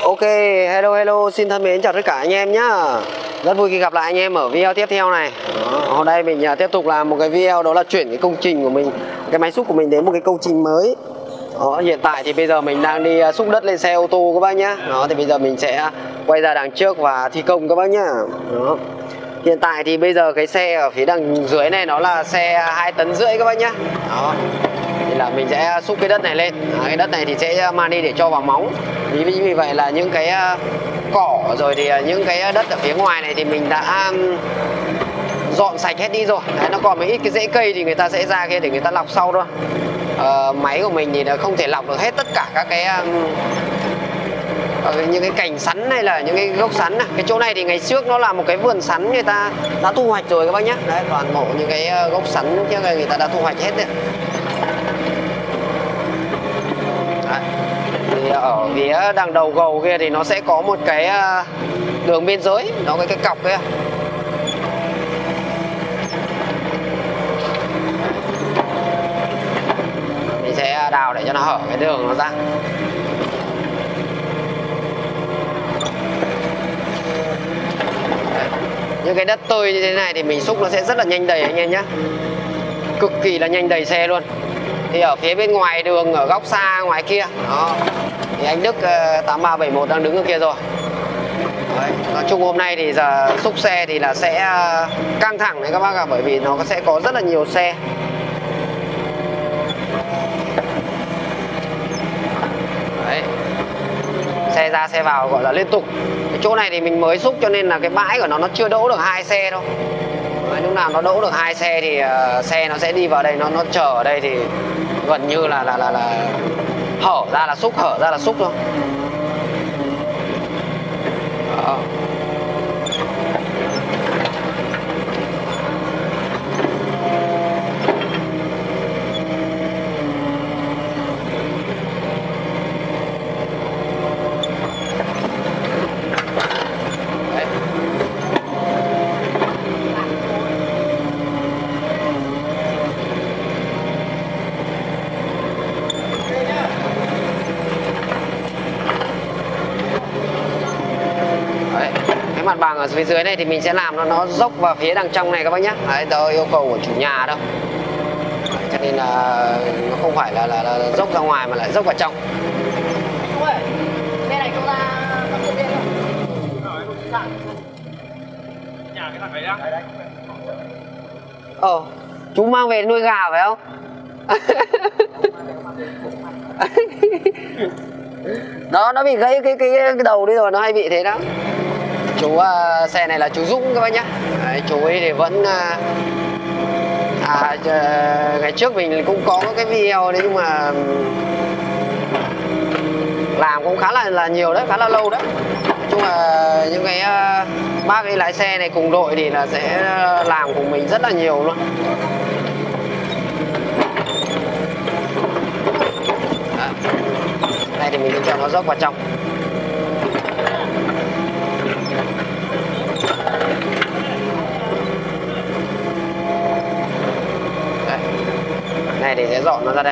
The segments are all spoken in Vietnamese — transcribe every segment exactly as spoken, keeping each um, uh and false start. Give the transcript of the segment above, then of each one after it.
Ok, hello hello, xin thân mến chào tất cả anh em nhá. Rất vui khi gặp lại anh em ở video tiếp theo này. Đó, hôm nay mình tiếp tục làm một cái video, đó là chuyển cái công trình của mình, cái máy xúc của mình đến một cái công trình mới. Đó, hiện tại thì bây giờ mình đang đi xúc đất lên xe ô tô các bác nhá. Đó, thì bây giờ mình sẽ quay ra đằng trước và thi công các bác nhá. Đó. Hiện tại thì bây giờ cái xe ở phía đằng dưới này nó là xe hai tấn rưỡi các bác nhá. Đó. Thì là mình sẽ xúc cái đất này lên. Đó, cái đất này thì sẽ mang đi để cho vào móng. Vì, vì vậy là những cái cỏ rồi thì những cái đất ở phía ngoài này thì mình đã dọn sạch hết đi rồi. Đấy, nó còn một ít cái rễ cây thì người ta sẽ ra kia để người ta lọc sau thôi. Ờ, máy của mình thì nó không thể lọc được hết tất cả các cái những cái cành sắn hay là những cái gốc sắn này. Cái chỗ này thì ngày trước nó là một cái vườn sắn, người ta đã thu hoạch rồi các bác nhé. Đấy, toàn bộ những cái gốc sắn trước này người ta đã thu hoạch hết đấy. Đấy. Thì ở phía đằng đầu gầu kia thì nó sẽ có một cái đường biên giới, nó cái cái cọc kia. Mình sẽ đào để cho nó hở cái đường nó ra. Những cái đất tơi như thế này thì mình xúc nó sẽ rất là nhanh đầy anh em nhé. Cực kỳ là nhanh đầy xe luôn. Thì ở phía bên ngoài đường, ở góc xa ngoài kia đó, thì anh Đức tám ba bảy một đang đứng ở kia rồi. Đấy. Nói chung hôm nay thì giờ xúc xe thì là sẽ căng thẳng đấy các bác ạ. Bởi vì nó sẽ có rất là nhiều xe. Đấy. Xe ra xe vào gọi là liên tục. Cái chỗ này thì mình mới xúc cho nên là cái bãi của nó nó chưa đỗ được hai xe đâu. Đấy, lúc nào nó đỗ được hai xe thì uh, xe nó sẽ đi vào đây, nó nó chờ ở đây thì gần như là là là, là hở ra là xúc, hở ra là xúc thôi. Đó. Mặt bằng ở phía dưới này thì mình sẽ làm nó nó dốc vào phía đằng trong này các bác nhé. Đấy, đó yêu cầu của chủ nhà đâu. Đấy, cho nên là nó không phải là, là, là dốc ra ngoài mà lại dốc vào trong. Bên này chúng ta có tiền điện không? Nhà cái thằng đấy á? Ờ, chú mang về nuôi gà phải không? Đó, nó bị gãy cái, cái cái đầu đi rồi, nó hay bị thế đó. Chú uh, xe này là chú Dũng các bác nhé. Đấy, chú ấy thì vẫn uh, à, uh, ngày trước mình cũng có cái video đấy nhưng mà làm cũng khá là là nhiều đấy, khá là lâu đấy. Nói chung là những cái uh, bác ấy lái xe này cùng đội thì là sẽ làm cùng mình rất là nhiều luôn. Đấy. Đây thì mình sẽ cho nó dốc vào trong. Này thì sẽ dọn nó ra đây.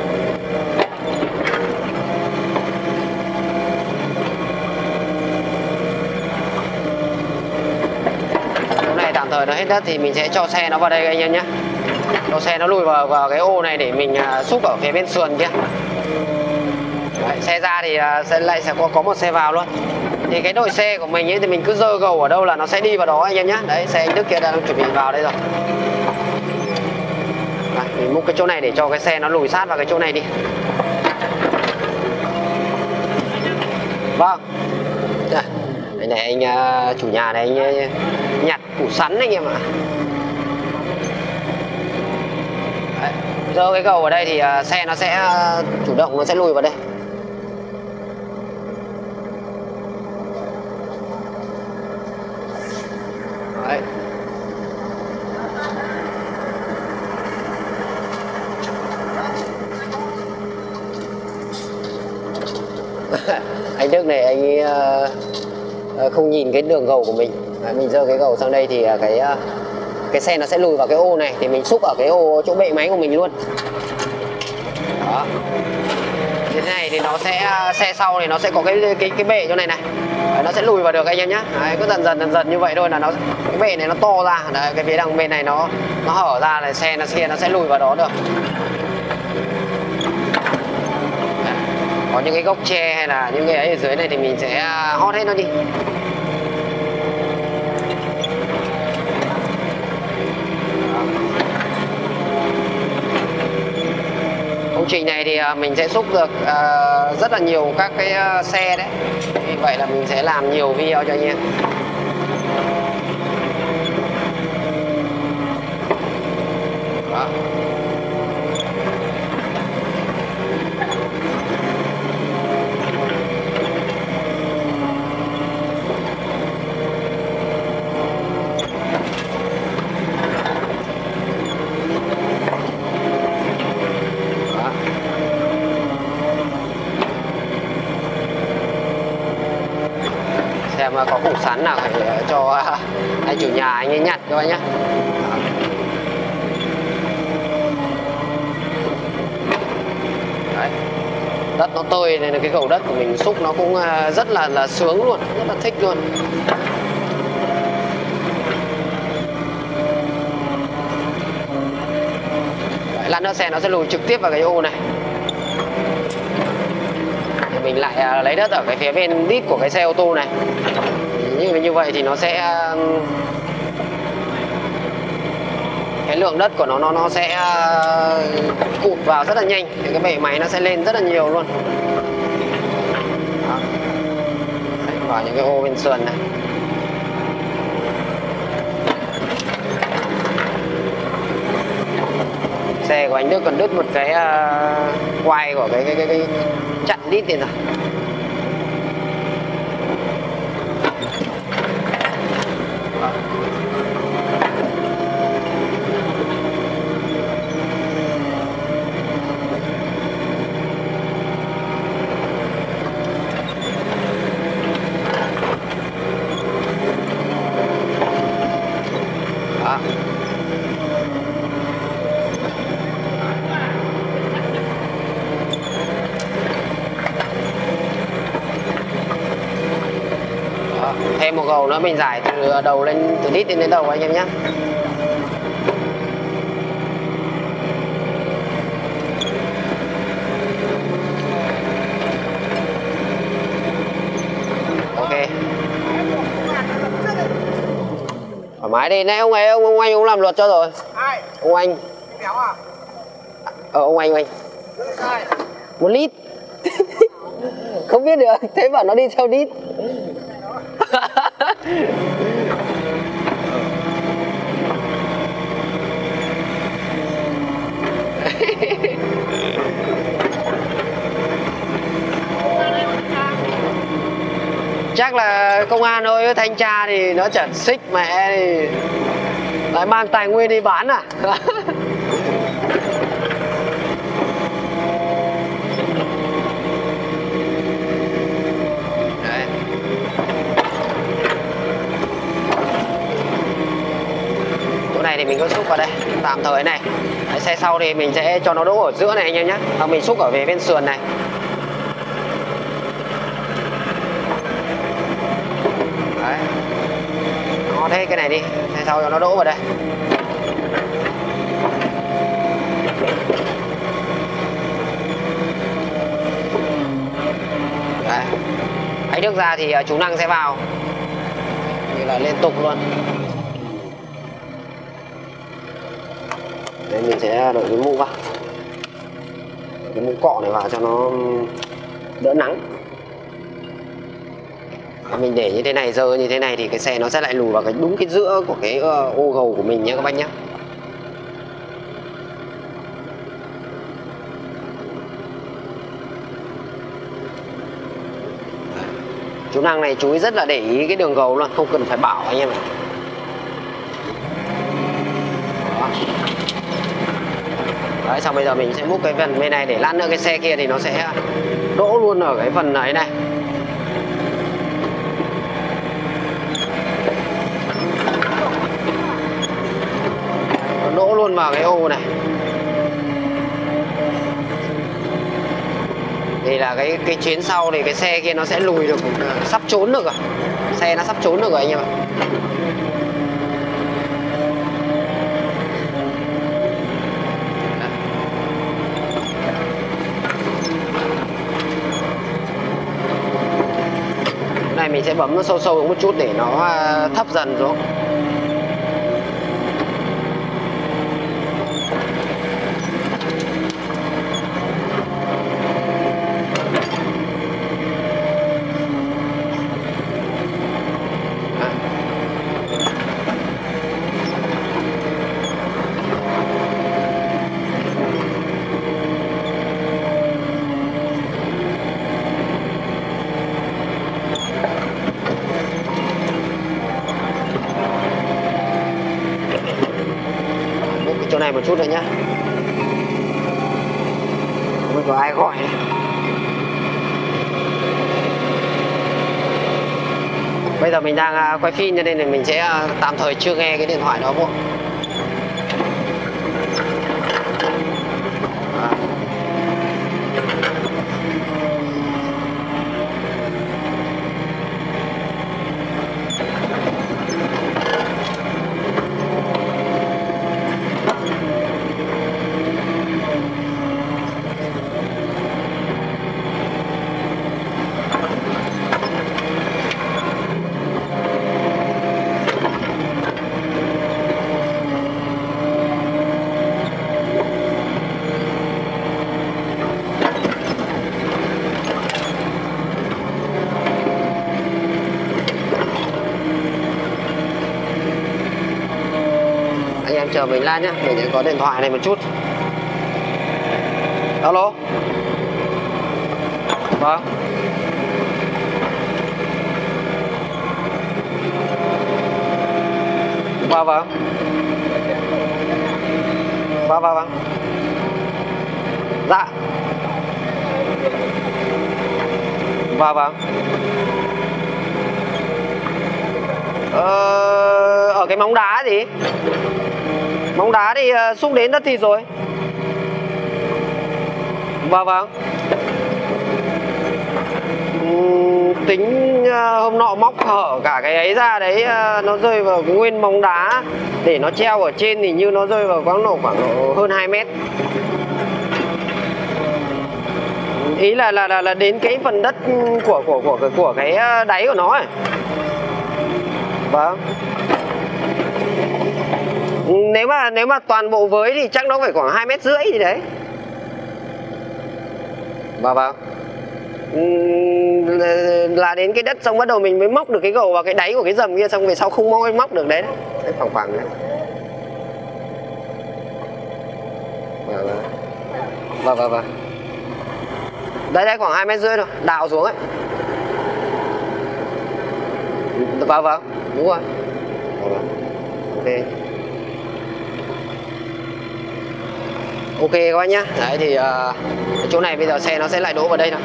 Lúc này tạm thời nó hết đất thì mình sẽ cho xe nó vào đây anh em nhé. Cho xe nó lùi vào vào cái ô này để mình xúc ở phía bên sườn kia. Đấy, xe ra thì sẽ lại sẽ có có một xe vào luôn. Thì cái đội xe của mình ấy thì mình cứ dơ gầu ở đâu là nó sẽ đi vào đó anh em nhé. Đấy, xe anh Đức kia đang chuẩn bị vào đây rồi. Đấy, mình múc cái chỗ này để cho cái xe nó lùi sát vào cái chỗ này đi. Vâng. Đây này anh uh, chủ nhà này anh uh, nhặt củ sắn anh em ạ. Đấy, dơ cái gầu ở đây thì uh, xe nó sẽ uh, chủ động nó sẽ lùi vào đây. Đấy. Anh Đức này anh ấy, uh, không nhìn cái đường gầu của mình. Đấy, mình dơ cái gầu sang đây thì uh, cái uh, cái xe nó sẽ lùi vào cái ô này thì mình xúc ở cái ô chỗ bệ máy của mình luôn. Đó. như thế này thì nó sẽ xe sau thì nó sẽ có cái cái cái bệ chỗ này này. Đấy, nó sẽ lùi vào được anh em nhé. Đấy, cứ dần dần dần dần như vậy thôi là nó cái bệ này nó to ra. Đấy, cái phía đằng bên này nó nó hở ra là xe nó xe nó sẽ lùi vào đó được. Đấy, có những cái gốc tre hay là những cái ấy ở dưới này thì mình sẽ hót hết nó đi. Công trình này thì mình sẽ xúc được uh, rất là nhiều các cái uh, xe đấy. Vì vậy là mình sẽ làm nhiều video cho anh em. Đó. Xem có củ sắn nào phải cho anh chủ nhà anh ấy nhặt các bạn nhé. Đấy. Đất nó tơi nên cái gầu đất của mình xúc nó cũng rất là là sướng luôn, rất là thích luôn. Đấy, lát nữa xe nó sẽ lùi trực tiếp vào cái ô này. Mình lại lấy đất ở cái phía bên đít của cái xe ô tô này. Như như vậy thì nó sẽ cái lượng đất của nó nó nó sẽ cụt vào rất là nhanh, cái bệ máy nó sẽ lên rất là nhiều luôn. Đó. Đấy, vào những cái ô bên sườn này. Xe của anh Đức còn đứt một cái uh, quai của cái cái cái, cái chặn đít này rồi. Đó. Đó. Thêm một gầu nữa mình giải từ đầu lên, từ đít đến đến đầu anh em nhé. Ok. Thoải mái đi, nãy ông ấy ông, ông anh cũng làm luật cho rồi. Ai? Ông anh. Béo à? Ờ ông anh ông anh. Một lít. Không biết được, thế bảo nó đi theo đít. Chắc là công an thôi, thanh tra thì nó chẳng xích mẹ thì lại mang tài nguyên đi bán à. Đấy. Chỗ này thì mình có xúc vào đây tạm thời này. Đấy, xe sau thì mình sẽ cho nó đỗ ở giữa này anh em nhé, và mình xúc ở về bên sườn này. Đấy. Nó thế cái này đi, xe sau cho nó đỗ vào đây. Đấy. Anh Đức ra thì chú Năng sẽ vào, như là liên tục luôn. Đấy, mình sẽ đội cái mũ vào, cái mũ cọ này vào cho nó đỡ nắng. Mình để như thế này, dơ như thế này thì cái xe nó sẽ lại lùi vào cái đúng cái giữa của cái ô gầu của mình nhé các bác nhé. Chú Năng này chú ấy rất là để ý cái đường gầu luôn, không cần phải bảo anh em ạ. Đấy, xong bây giờ mình sẽ múc cái phần bên này để lát nữa cái xe kia thì nó sẽ đỗ luôn ở cái phần ấy này. Nó đỗ luôn vào cái ô này. Thì là cái cái chuyến sau thì cái xe kia nó sẽ lùi được, sắp trốn được rồi. Xe nó sắp trốn được rồi anh em ạ. Này mình sẽ bấm nó sâu sâu xuống một chút để nó thấp dần xuống. Chỗ này một chút nữa nhá. Không có ai gọi. Bây giờ mình đang quay phim cho nên là mình sẽ tạm thời chưa nghe cái điện thoại đó vô. Em chờ mình lát nhé, mình sẽ có điện thoại này một chút. Alo. Vâng. Vâng vâng. Vâng vâng vâng. Dạ. Vâng vâng. Ờ, ở cái móng đá gì? Móng đá thì uh, xúc đến đất thịt rồi. Vâng vâng. uhm, Tính uh, hôm nọ móc hở cả cái ấy ra đấy, uh, nó rơi vào cái nguyên móng đá để nó treo ở trên thì như nó rơi vào khoảng độ khoảng độ hơn hai mét. Ý là là là, là đến cái phần đất của của của của, của cái đáy của nó ấy. Vâng. Nếu mà nếu mà toàn bộ với thì chắc nó phải khoảng hai mét rưỡi gì đấy. Vâng vâng. Là đến cái đất xong bắt đầu mình mới móc được cái gầu vào cái đáy của cái dầm kia, xong về sau không móc móc được đấy. Đấy khoảng khoảng đấy. Vâng vâng. Vâng vâng vâng. Đấy đấy khoảng hai mét rưỡi thôi, đào xuống ấy. Vâng vâng, đúng rồi. Vâng vâng. Ok. Ok các bác nhá. Đấy thì uh, cái chỗ này bây giờ xe nó sẽ lại đỗ vào đây nào.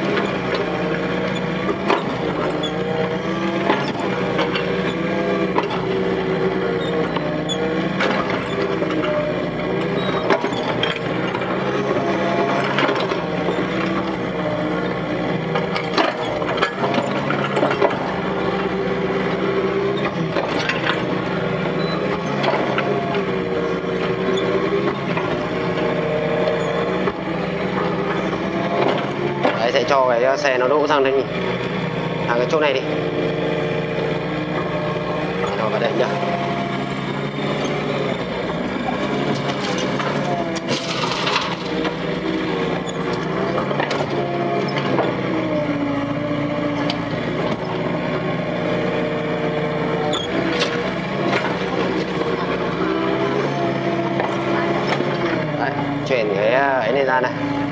Sẽ cho cái xe nó đỗ sang đây, à, cái chỗ này đi, nó vào đây nhá. Đấy, chuyển cái ấy này ra này.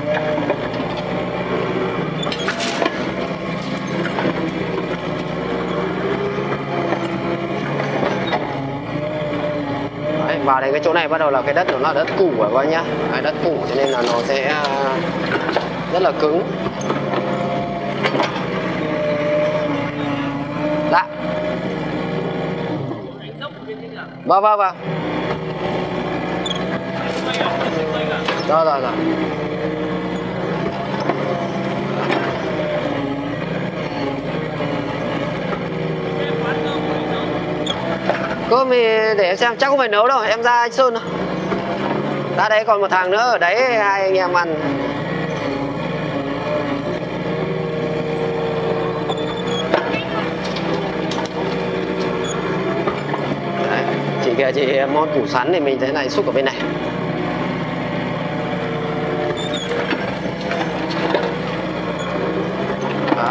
Vào đến cái chỗ này bắt đầu là cái đất nó là đất củ rồi các bác nhá. Đấy, đất củ cho nên là nó sẽ rất là cứng. Dạ. Vâng vâng vâng. Rồi rồi rồi. Cơm thì để em xem, chắc không phải nấu đâu, em ra anh Sơn thôi. Ra đấy còn một thằng nữa ở đấy, hai anh em ăn. Đấy, chị kia chị món củ sắn thì mình thế này xúc ở bên này. Đó.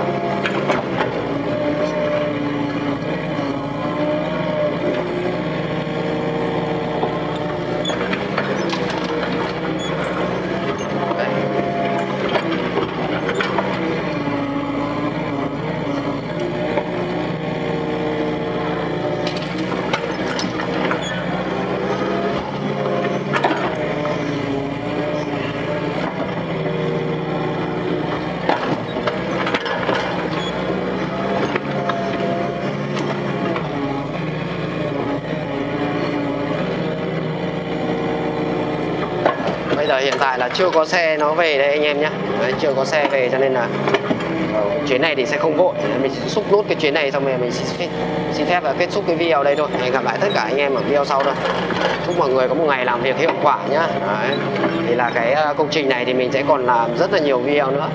Bây giờ hiện tại là chưa có xe nó về đây anh em nhé. Đấy, chưa có xe về cho nên là uh, chuyến này thì sẽ không vội. Mình sẽ xúc nốt cái chuyến này xong rồi mình xin, xin phép là kết thúc cái video đây thôi. Hẹn gặp lại tất cả anh em ở video sau thôi. Chúc mọi người có một ngày làm việc hiệu quả nhá. Đấy. Thì là cái uh, công trình này thì mình sẽ còn làm rất là nhiều video nữa.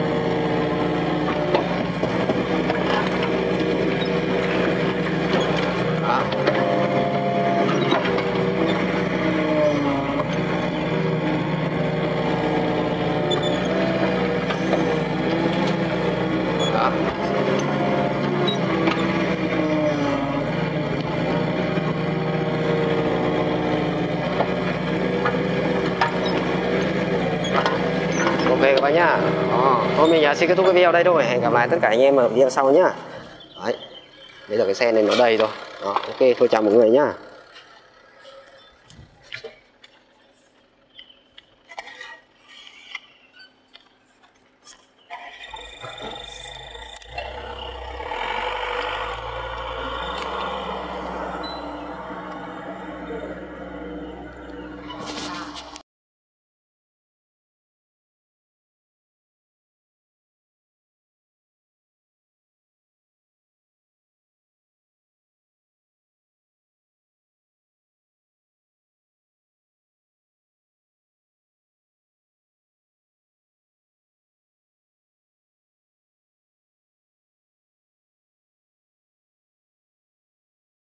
Đó. Ok các bạn nhá. Ờ, thôi mình xin kết thúc cái video đây thôi. Hẹn gặp lại tất cả anh em ở video sau nhá. Đấy. Bây giờ cái xe này nó đầy rồi. Đó, ok, thôi chào mọi người nhá.